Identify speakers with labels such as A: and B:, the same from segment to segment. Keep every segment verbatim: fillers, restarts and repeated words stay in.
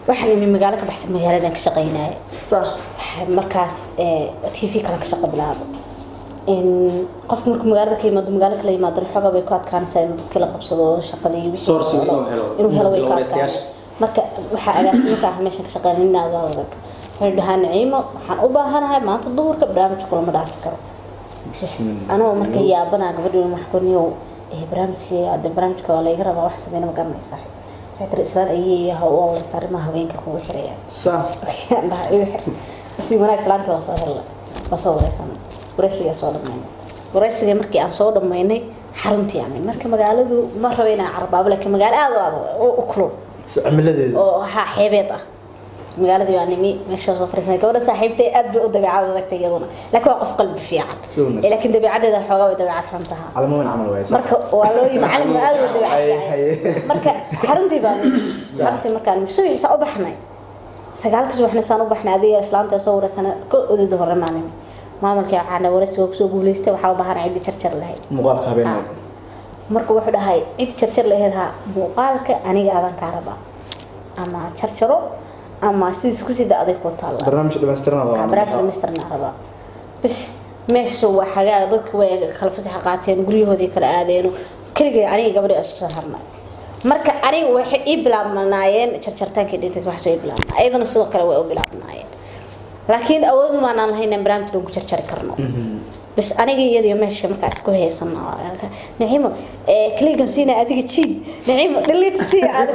A: waxaan min magaalada ka baxsan magaalada ka shaqeynaa
B: صح
A: markaas ee T V kala ka shaqo bilaabo in qof markuu magaalada ka yimaado magaalada kala yimaado xogaa bay ku adkaanaysaa in dadka la qabsado shaqadii wixii
C: source inuu helo
A: inuu helo way ka adkaanaysaa marka waxa agaasimka ah meesha ka shaqeynaa wada waxaan Naciimo waxaan u baahanahay maanta duurka barnaamij kulama dhaafi karo anoo marka yaabana gabadhu wax ku niyo ee barnaamijkii aad barnaamijka waa la iga rabaa wax sameeyna ma garanaysaa ساتر إسرائيل أيه هو والله صار ما هو ينكر هو حرية.
B: صح.
A: ده إيه حر. بس يمكن أكلان كوا صار لا بس هو رسم. ورسي صار مني. ورسي مركي أنا صار مني حرمت يعني مركي مقالة ذو مرة بين عربة ولا كمقالة هذا هذا وأكله.
B: عمل ذي.
A: أو ها حبيته. مقالة ذو يعني مي مش شغل فرسنا كورة صاحبتي أدب ودبي عادة ذاك تجرونه. لكن وقف قلب فيها. لكن دبي عادة حاجة ودبي عاد حمتها.
B: على مو من عمل وايد.
A: مركي والله معلم هذا ودبي عاد. مركي حرمتي بقى. حرمتي مركي مسوي صعب إحنا. سجالك شو إحنا صانو بإحنا هذه إسلام تصور سنة كل ذي ظهر معنا. ما مركي عنا ورث وكسو بوليسته وحاول بحر عيد شرشر له.
B: مقالك بيننا.
A: مركي واحد هاي عيد شرشر له هذا مقالك أنا قاعد كهرباء. أما شرشرو أما سيس كوسي ده أذيك وطالع.
B: برنامج المسترنا طبعا.
A: برنامج المسترنا عربا. بس مش هو حاجة ضد كوي خلف حقاتين قريه هذيك الآذين كل جي أنا قبل أشخاص هرنا. مركا أنا واحد يبلع مناين شرشرتان كده تروح يبلع. أيضا السوق كله يبلع مناين. لكن أول ما أنا هنا برنامج لو شرشر كرنا. بس أنا جي يدي ماشي مركا أسكوه هي صنع. نعيمة كل جنسينا أديك تشيد. نعيمة اللي تسي على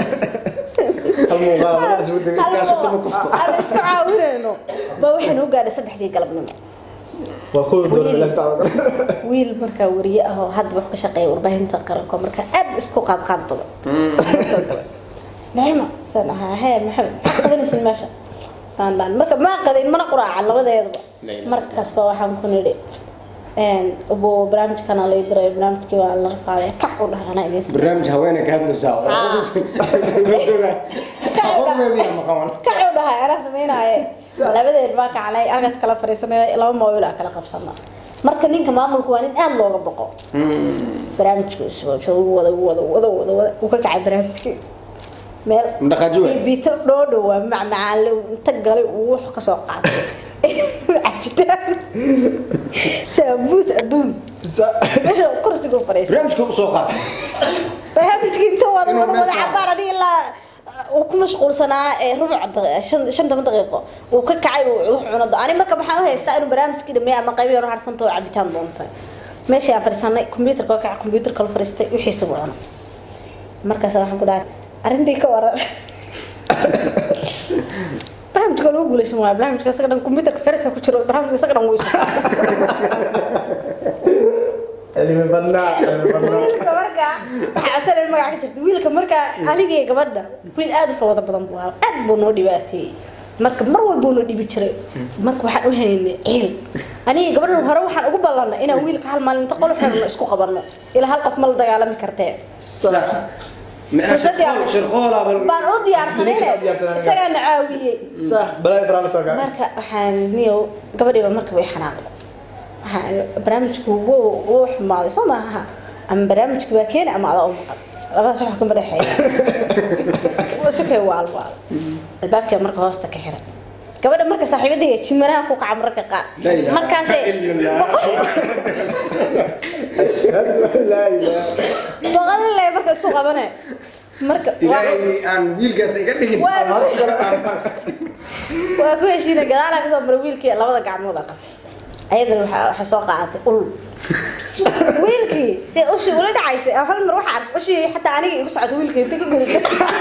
B: المغامرة أزود إسكاشة مكفتة.
A: أنا إسكو عاونينه. بوحين هو قاعد يصدق دي قلبنا.
B: وأخوي دور اللي تعرض.
A: ويل مركا ورياء هو هاد بحكي شقي وربعين تقرأكم مركا أد إسكو قاد قاد بضل. نعمة سنة هاي محمد قدني سلماشة. سان مركا ما قدين ما نقرأ على وده يضبط. مركا سبوا حن كنا لي. إن أبو برامج كان على يدري برامج كي وعلى رفاعي كحول أنا إليس.
C: برنامج هواينك هذا الساعة.
A: كحول هاي أنا سمينا هاي. لا بدي الباقي علي أرجع كلا فريسنا لا ما ولا كلا قبصنا. مركا نين كمان ملكوانين أنا لو بقى. برامج شو شو وذا وذا وذا وذا وكعب برامج. مال.
C: مدقجوا.
A: بيت رودو مع معلم تقلي وحق ساقات. عفتان. سامبوس أدون. إيش كرسي كوب فريس.
C: برامج كوب ساقات.
A: برامج كنتوا وذا وذا وذا عبارة دي إلا. وكم مشغول سنة ربع دقيقة شن شن ثمان دقيقة وكعي وعنا أنا ما كبحنا هيستأنوا برامج كده مية ما قبل يروح أرسل طول عبيتان ضمطة ماشي يا فرسانة كمبيوتر كوكع كمبيوتر كل فرستي ويحسبوا أنا مركز راح نقول أرندي كورا برامج كله يقول اسمه برامج كسرنا كمبيوتر فرسة كشرو برامج كسرنا موس
B: اللي من بنا اللي من بنا
A: ويل كمركا حسنا المركا كشرت ويل كمركا أنا جي كبرنا ويل أدف وضع بدن بوها أدب نودي باتي مركا مرول بونو دي بتشري مركا واحد وهين عيل أنا قبل هروح أنا أقول لنا إنا ويل كحال ما ننتقل إحنا إسكو قبرنا إلى هالقف مال ضيع على مكرتين
C: صح من شرخول شرخولة
A: بنقول يا سنين سجن نعاوي
B: صح بلاي فرنسا كان
A: مركا حن نيو قبل يوم مركا ويحناق برامج هو روح ما صنعها أم برامج كباكين أم على أم لا صراحة كم بريحة وسكي وال وال الباب كان مركا هوستا كحرة قبل مركا صاحبي دي شمرا كوك عم مركا قا مركا سي
B: لا لا
A: بغل لا مركا اسكو قبنا مركا
C: إلهي أن ويل جالس يقدر
A: وأكو شيء نقدر كسب ويل كي لا وضع عم وضع أيضا حساق عاتي قول ويلكي سي أوشي ولد عايز هل مروح عارف أوشي حتى أنا يقصعد ويلكي تيجي قولي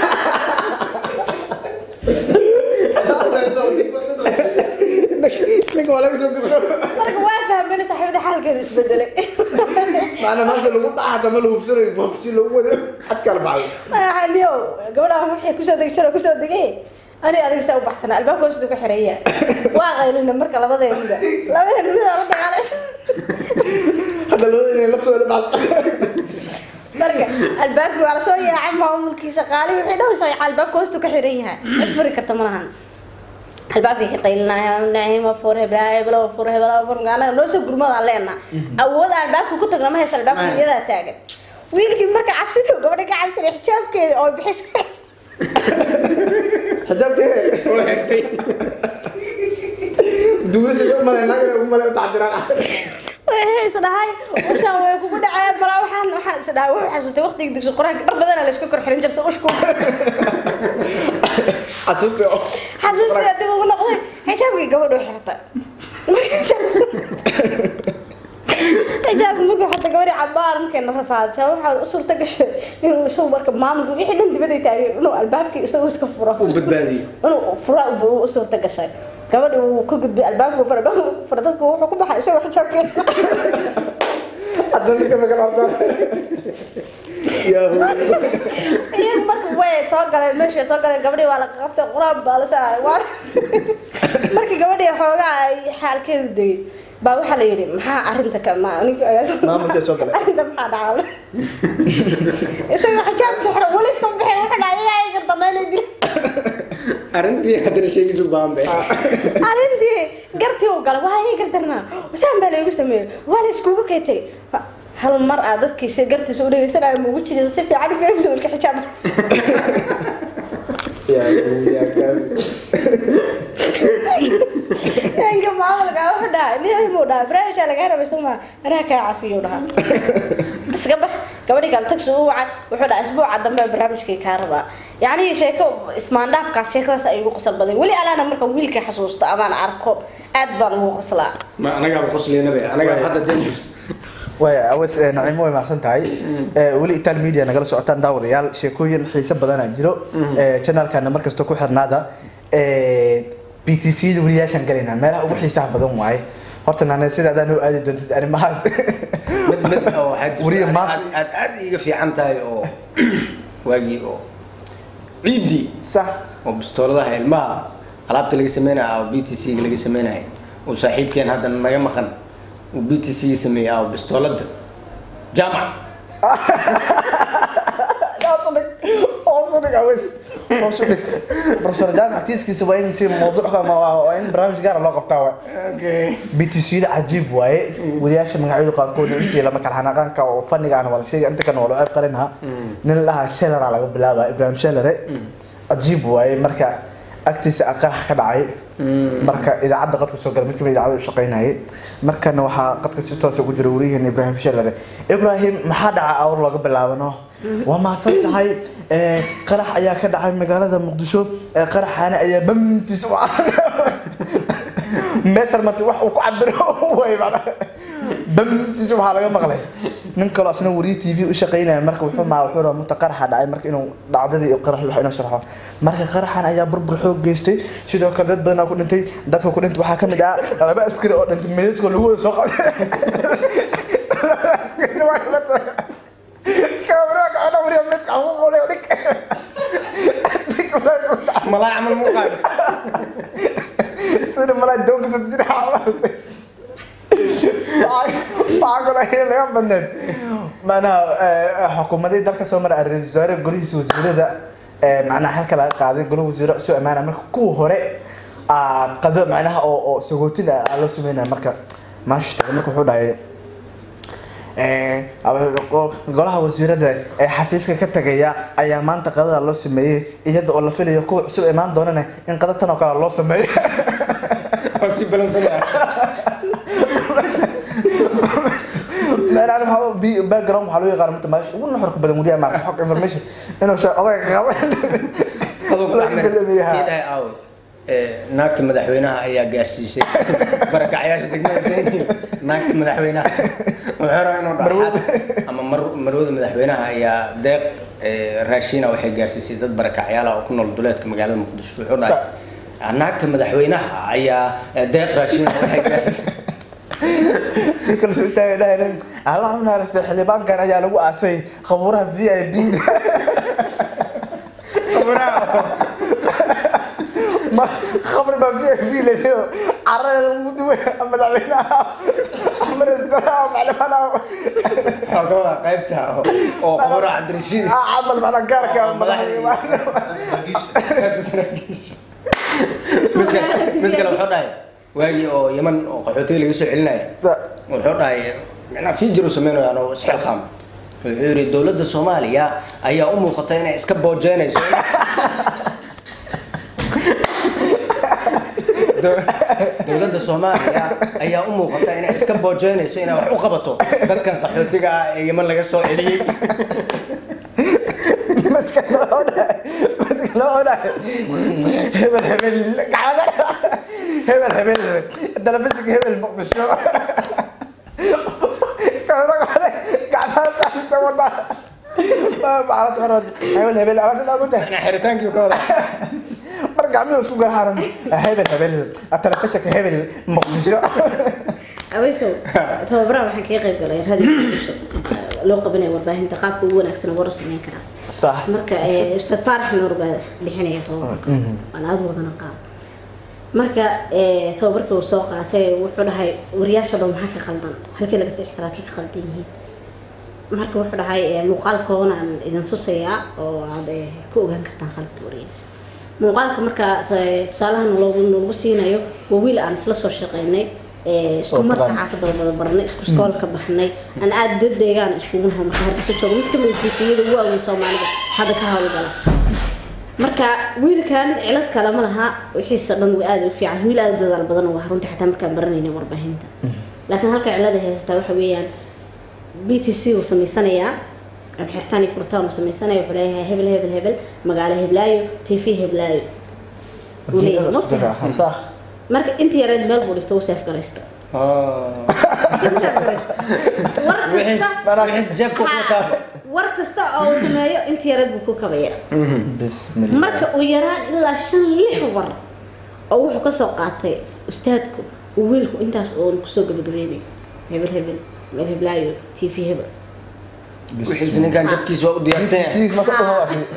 B: لك ولا بس
A: مرك واقفة من صاحبتي حال كده يسبدلي
B: معنا ما شاء الله قاعد عمله بسرعة بمشي له هو حتى كلام
A: أنا اليوم قبلها محي كوسة دكتورة كوسة دقيقة أنا أنا سأو بحسنا الباب كوسة دك حرية واقع لنا مركا لا بدي يمدا لا بدي يمدا لا بدي على
B: هذا لو إني لفظ ولا بعض
A: مركا الباب على صويا عم عمرك شغالي وحيدا وصي على الباب كوسة دك حرية أتفرق كرتمناهن الباب يقيلنا نعيم وفوره بلا بلا وفوره بلا وفوره أنا لو سب قرمة علينا أول الباب كنت أقرأ ما هي الباب يدا تاجر ويلكي مركا عفسته قبل كده عفسه حجاب كده أو بحس
B: حجابك
C: وحشتي
B: دوس ما لنا ما لنا تعبيران
A: waxay isdhahay ushaan way kugu dhacay balaa waxaan waxaan isdhahay wax xasuustay waqtiga dugsi quraanka dhar badan la isku kor xirin jirso ushku
B: xasuusto
A: xasuustay dib ugu noqday xijaabkii gabadhu xirtay xijaabku markuu xataa gabadhi cabaar markayna rafaadsan waxaa u suurta gashay inuu soo marka maamulku wixii dhan dibadda taagay inuu albaabkii isagu iska furo
C: u badbaadiyo
A: inuu furo u suurta gashay gabadhi uu ka gudbay albaabku furo furo dadku wuxuu ku baxay isagoo xijaabkii
B: hadda ninka ma kala hadlaan yaa
A: iyagu marka way soo galeen meesha soo galeen gabadhi waa la qabtay quraan baa la saaray waa markii gabadhi xoogaa ay xaalkeedu degay baa waxa la yiri maxaa arinta ka ma ninka ayaa
B: maamulka soo galay
A: arinta maxaa dhacay isaga xijaabka xira wali iska bixin waxa dhacay ay gardanay dil
C: arintii hadda sheegisu baambe
A: arintii gartii uu galay waa ay gardarna wasaan baa leeyahay sameeyay waa la isku kaytay hal mar aad dadkiisa gartiisa u dhageysanay ma ugu jiray si fiican u fahmay sulka xijaab
B: يا يا كان
A: انك ما ولا وحده ليه مو دا بريش على غير بس ما انا كعافيه ودا اسقبح gabadhi kale tagsi uu wacay wuxuu dhaa isbuuca dambe barnaamijkii ka raba yaani sheeko ismaan dhaafka sheekadaas ay ugu qosol badan wali alaana marka wiilka xasuusto amaan arko aad baan ugu qoslaa
C: ma anaga ba qosleena ba anaga hadda deemus
B: way awas naciimo way maasan tahay wali ital media nagala socotaan daawadayaal sheekooyin xiiso badan aan jiro channelkana markasto ku xirnaada B T C wariyaashan galina meelaha ugu xiisaha badan waay horta nana sida aad u aadi doontid arimahaas
C: mid mid oo xaj wariya maas aad aad iga fiican tahay oo waagi oo ciidi
B: sax
C: oo bistooladaha ilmaha alaabta laga sameeynaa oo B T C laga sameeynaa oo saaxiibkeen hadda naga maqan oo B T C sameeyaa oo bistoolada jaamac
B: أصلاً عويس أصلاً بروفيسور جامع كيس وين يصير موضوع كما وين برامج جار الله قبتها
C: اوكي
B: بي تي سي عجيب واي ودياش من عيد قاركود أنت لما كان حنقان كا فني عن ولا شيء أنت كان ولا عيب قرنها نلها شلر على بلاغة إبراهيم شلر عجيب واي مركا أكتس أقرح كدعي مركا إذا عدى قد كسر قرمت كم إذا عدى شقين هاي مركا نوحا قد كسر تاسو جروريه إن إبراهيم شلر إبراهيم ما حد أور الله بلاغة نو وما صدق هاي قرح أيا كدعي مقالة مقدشو قرح أنا أيا بمتي سواء meesha ma wax uu ku cabiro way bana bamtiis waxa laga maqlay nin kale asna wari T V u shaqeynaya marka wuxuu ma wuxuu roo mutaqarxa dhacay marka inuu dhacdadii iyo qarax wax inuu sharxo marka qaraxan ayaa burbur xoog geystay sidoo kale dad badan ku dhintay dadka ku dhintay waxa kamid ah laba askari oo dhintay meedadka lagu soo qabtay askari waa la tahay كاميرا أنا وريا مسك عمو ولا ودك
C: ملا عمل مقال
B: سير ملا دوك ستين حاولت باقول هي لا بندن معناها حكومة دي درك سومر الرزارة قريس وزير ده معناها هالكلا قاعد يقولوا وزير سوء معنا مرك كو هراء قدر معناها أو أو سقوطين على سمينا مرك ما شفت مرك حودا golaha wasiirada ee xafiiska ka tagaya ayaa maanta qadada loo sameeyay iyada oo la filayo ku cusub imaan doonana in qadatan oo kale loo sameeyo
C: si balansanaa
B: meelaha waxa bi background waxa loo yaqaan mid maash ugu nuxurka badan wadiya ma xog information inuu shay oday qabo
C: qabo kiiday aaw ee naagta madaxweynaha ayaa gaarsiisay barakacayaasha degmada Kenya naagta madaxweynaha وحرا إنه رحاس أما مر مرود مدحوينها هي دق راشينا وحي جارسيسي ضد بركة عيالها وكنا الدولات كمجال المقدس وحرا هناك مدحوينها هي دق راشينا وحي جارسيسي
B: كل شيء استوى ده هنا الله من هرست الحلبان كان جالو أسي خبرها في أي بي
C: خبرها
B: ما خبر ما في أي بي ليه عرّ المدوي مدحوينها أمر السلام على فنا
C: خبرها قيبتها أو خبرها عبد الرشيد
B: عمل معنا كاركا
C: مثل مثل لو حدا واجي أو يمن أو قحوتي اللي يسوي لنا وحدا يعني في جرو سمينه يعني سحل خام في الدولة الصومالية أي أم خطينا إسكاب بوجينا dowladda Soomaaliya ayaa u muuqata inay iska boojeynayso inay wax u qabato dadkan qaxootiga ah ee Yemen laga soo celiyay
B: مسك الأولى مسك الأولى هبل هبل قاعد هبل هبل أنت لابسك هبل مقدشو قاعد قاعد أنت والله ما بعرف أنا هبل هبل أنا لا بده
C: أنا حيرتانك يقول
B: مرجع منه سوق الحرم هبل هبل أنت لابسك هبل مقدشو
A: aweyso tababara waxaan kaga qayb galay radio bulsho loo qabanay warbaahinta qaabka ugu wanaagsan oo warsameyn kara
B: صح
A: marka ustaad Faarax Nuur baa bixinaya tababar aan aad wadana qaab marka ee tababarka uu soo qaatay wuxuu dhahay wariyaasha dhan maxaa ka qaldan halkii laga sii xiraa ka qaldan yihiin marka wuxuu dhahay muuqaalkoona aan idin tusayaa oo aad ku ogaan kartaan qalabka wariyaasha muuqaalka marka tusaalahan loogu noogu siinayo waa wiil aan isla soo shaqeynay isku mar saxaafada wada barnay isku iskool ka baxnay aan aad dad deegaan isku nahay marka hadda si joog mid kamid tifiyada ugu weyn Soomaalida hada ka hawlgala marka wiilkan cilad kala ma laha wixiisa dhan way aad u fiican wiil aad dadaal badan oo runtii xataa markaan baranayna warbaahinta laakiin halka cilada haysta waxa weeyaan B T C uu sameysanayaa aan xirtaani furtaan uu sameysanayo wuxuu leeyahay hebel hebel hebel magaalo heblaayo T V heblaayo
B: وليه صح
A: marka intii yareed meel buu dhigtay oo saaf gareysta
C: wixii jabku ku taab
A: war kasta oo sameeyo intii yareed buu ku kabaya
B: bismillah
A: marka uu yaraan ilaa shan lix war oo wuxuu ka soo qaatay ustaadku uu wiilku intaas oo ku soo gabagabeeyay hebel hebel meel heblaayo T V hebel
C: wixii ninkan jabkiisa waa u diyaarsan
B: سيس ما كنت هو أصلي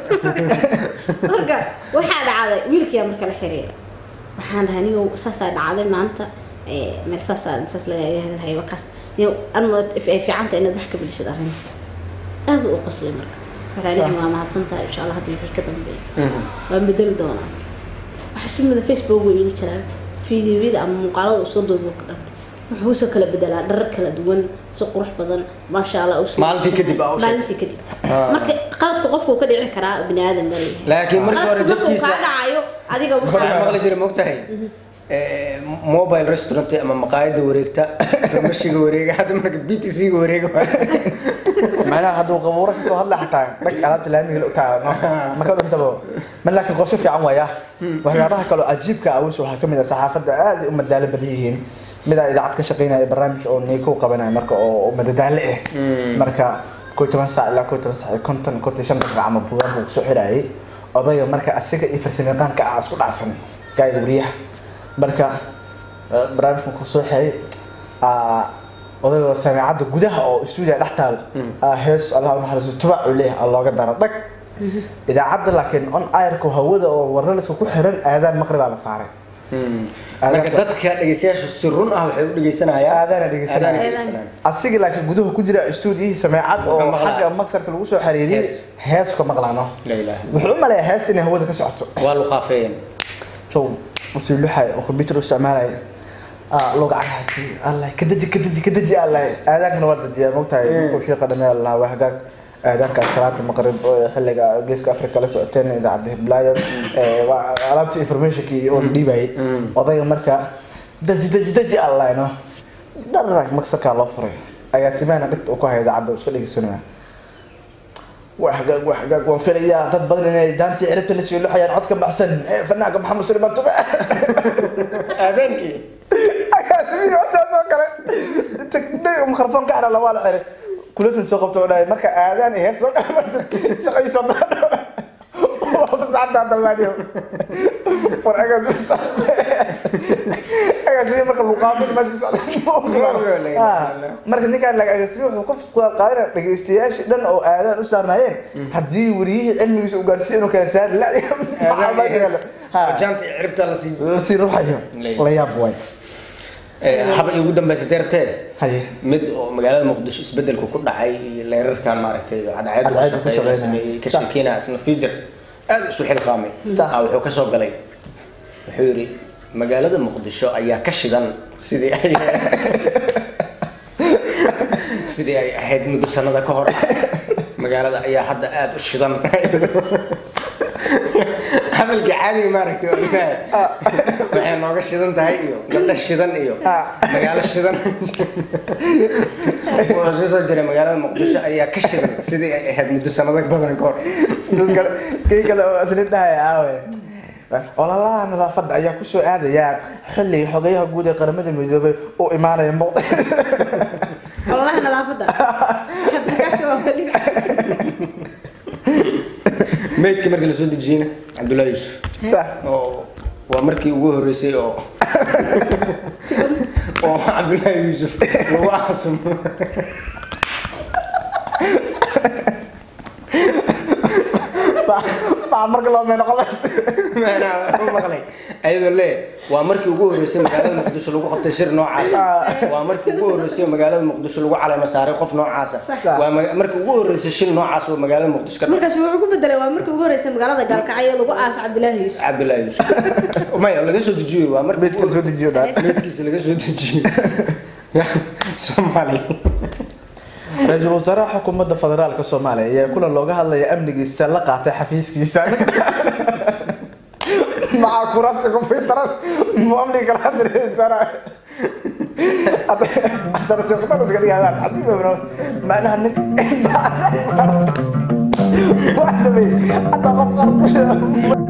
A: marka waxa dhacday wiilkii marka la xiriir waxaan haniyo saasa dhacday maanta ee meel saasa saas laga yahay wakaas iyo anma fiicanta inaad wax ka bilshada arrinta aad u qosli marka waxaan ma mahadsantahay insha Allah hadii wixii ka dambeeyo waan bedel doonaa waxa sidoo Facebook uu igu jiraa fiidiyoada ama muuqaalada soo duubo ka dhan wuxuu soo kala bedelaa dhar kala duwan si qurux badan ma sha Allah
C: maalintii kadib aa
A: maalintii kadib marka qaladka qofku ka dhici karaa bini aadam bari
C: laakiin markii hore jabkiisa
A: ka dhacayo adiga
C: waxa maqli jiray moogtahay ee mobile restaurant ama maqaayada wareegta farmashiga wareega hada marka B T C ga wareega
B: معناها هذا قبورك سو هلا حتى لك على تلامي لو تعال ما كانوا انتبهوا من لك قصه في عن وياه waxyaabaha kale ajiibka ah waxa kamid ah saxaafada aad u madaal badiyihiin mid ay idaacad ka shaqeynaya barnaamij oo neeko qabanay marka oo madadaalo ah marka kooban saac ilaa kooban saac konton konton shan daqiiqo ama buugaan uu soo xiraayay odayga marka asiga iyo farsamayaqaanka ah isku dhacsan gaayda wariyaha marka barnaamijku ku soo xay ah odayga samiicada gudaha oo studio dhex taal hees Allah u naxariisto tubac u leeyahay looga daro dhag idaacada laakiin on airku hawada oo wararka ku xiran aadaan maqrib la saaray
C: marka dadka dhageystayaasha si run ah waxay u dhageysanayaan
B: aadaan dhageysanayaan asiga laakiin gudaha ku jira studio samiicad oo xagga maksarka lagu soo xariiriyay hees ka maqlaano
C: leeyahay
B: wuxuu u maleeyahay hees in hawada ka socoto
C: waa lu qaafeen
B: soo wuxuu luxay oo computer isticmaalay آه لوج عادي الله كددي كددي كددي الله هذاك نورد يا موقتها كل شيء قدم الله وحقك هذاك صلاة المغرب حلقة جيسك أفريقيا لسوتين إذا عبده بلاير وعرفت إنفورميشن كي أون دي باي وضيع مركا ددي ددي ددي الله إنه درك مكسك الله فري أيا سمعنا قلت أكو هذا عبده وش كلي سنة وحقق وحقق وفريا تبدل إن جانتي عرفت اللي سوي له حيان عدكم أحسن فناك محمد سليمان تبع
C: أذنكي
B: سمي وقتها سوكر تكدي مخرفون كعنا لا ولا عرف كلتهم سوقتوا ولا مركا اذان هي سوكر شقي صدق بس عدى عند الله اليوم فرقه بس ايوه زي مركا المقابل ماشي صعب مركا نيكان لا اسمي wuxuu ku fudqaa qaar dhageystayaasha dhan oo aadaan u saarnaayeen hadii wariye cilmigiisa u gaarsiin oo kala saar la
C: ha janta ciribta la si
B: la si ruuxayo la yaab way
C: haba ugu dambeysay deerteed
B: haye
C: mid oo magaalada Muqdisho isbedelku ku dhacay leerarkan maaragtay cadceed ku shaqeynayay ka shaqeynaa isna fiijar aad isu xilqaamay ah wuxuu ka soo galay wuxuu yiri magaalada Muqdisho ayaa ka shidan sidii ay sidii ay ahayd muddo sanada ka hor magaalada ayaa hadda aad u shidan هذا القعادي ما ركتي waxay nooga shidan tahay iyo gabdha shidan iyo magaalo shidan oo soo jiray magaalada Muqdisho ayaa ka shidan sidii ay ahayd muddo sanado badan ka hor
B: kii kale oo asli dhahay aawe walaalaha nadaafada ayaa ku soo aadaya xilli xogayaha guud ee qaramada midoobay oo imaanaya Muqdisho
A: walaalaha nadaafada hadda ka soo wali
C: meedka markii la soo dejiyay Abdullahi Yusuf
B: صح
C: waa markii ugu horeysay oo oo Abdullahi Yusuf lagu aasum
B: ba markii loo meel qolay
C: maana u maqlay ayadoo lee waa markii ugu horeysay magaalada Muqdisho lagu qabtay shir noocaas waa markii ugu horeysay magaalada Muqdisho lagu caleema saaray qof noocaas waa markii ugu horeysay shir noocaas oo magaalada Muqdisho ka dhacay
A: markaas wuxuu ku bedelay waa markii ugu horeysay magaalada Galkacyo lagu aas Abdullahi Yusuf
C: Abdullahi Yusuf ma yahay laga soo dejiyay waa markii
B: meedka soo dejiyay
C: meedkiisa laga soo dejiyay Soomaali
B: رئيس الوزراء حكومة الفدرالية الصومالية يقول لوجه الله يأمن السلة قاطع حفيز كيسان مع كراسكم في طرف مؤمن كلام الوزراء أترى سيقطع بس قال هذا حبيبي بنا معناها إنك واحد بي أنا غفر